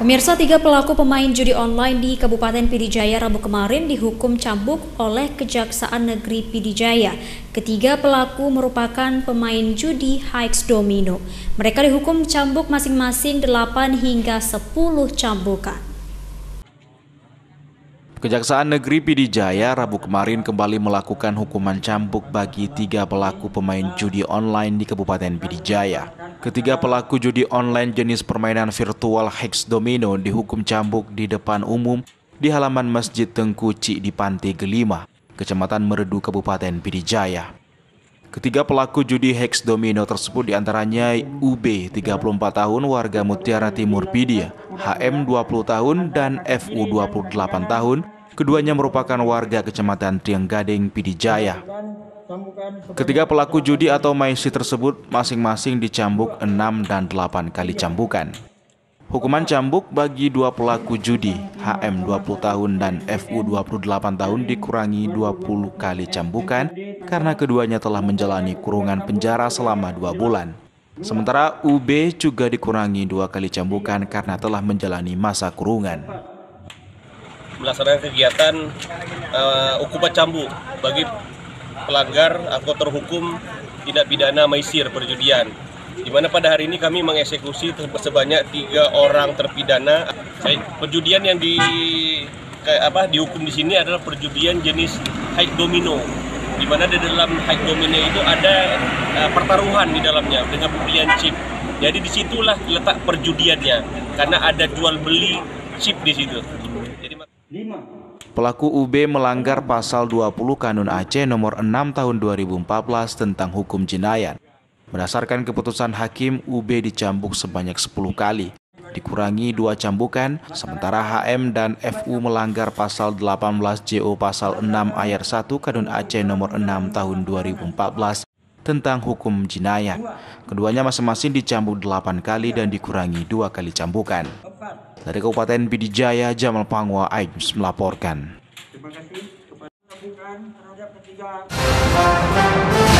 Pemirsa, 3 pelaku pemain judi online di Kabupaten Pidijaya Rabu kemarin dihukum cambuk oleh Kejaksaan Negeri Pidijaya. Ketiga pelaku merupakan pemain judi Hex Domino. Mereka dihukum cambuk masing-masing 8 hingga 10 cambukan. Kejaksaan Negeri Pidijaya Rabu kemarin kembali melakukan hukuman cambuk bagi 3 pelaku pemain judi online di Kabupaten Pidijaya. Ketiga pelaku judi online jenis permainan virtual Hex Domino dihukum cambuk di depan umum di halaman Masjid Tengku Cik di Pantai Gelima, Kecamatan Meredu, Kabupaten Pidijaya. Ketiga pelaku judi Hex Domino tersebut diantaranya UB 34 tahun warga Mutiara Timur Pidia, HM 20 tahun dan FU 28 tahun. Keduanya merupakan warga Kecamatan Trianggading, Pidijaya. Ketiga pelaku judi atau maisi tersebut masing-masing dicambuk 6 dan 8 kali cambukan. Hukuman cambuk bagi 2 pelaku judi, HM 20 tahun dan FU 28 tahun dikurangi 20 kali cambukan karena keduanya telah menjalani kurungan penjara selama 2 bulan. Sementara UB juga dikurangi 2 kali cambukan karena telah menjalani masa kurungan. Melaksanakan kegiatan hukuman cambuk bagi pelanggar atau terhukum tindak pidana maisir perjudian, di mana pada hari ini kami mengeksekusi sebanyak 3 orang terpidana. Perjudian yang dihukum di sini adalah perjudian jenis Hex Domino, di mana di dalam Hex Domino itu ada pertaruhan di dalamnya dengan pembelian chip. Jadi disitulah letak perjudiannya, karena ada jual beli chip di situ. Jadi, pelaku UB melanggar pasal 20 Kanun Aceh nomor 6 tahun 2014 tentang hukum jinayat. Berdasarkan keputusan hakim, UB dicambuk sebanyak 10 kali, dikurangi 2 cambukan, sementara HM dan FU melanggar pasal 18 JO pasal 6 ayat 1 Kanun Aceh nomor 6 tahun 2014 tentang hukum jinayat. Keduanya masing-masing dicambuk 8 kali dan dikurangi 2 kali cambukan. Dari Kabupaten Pidijaya, Jamal Pangwa, Aims melaporkan. Terima kasih kepada terhadap ketiga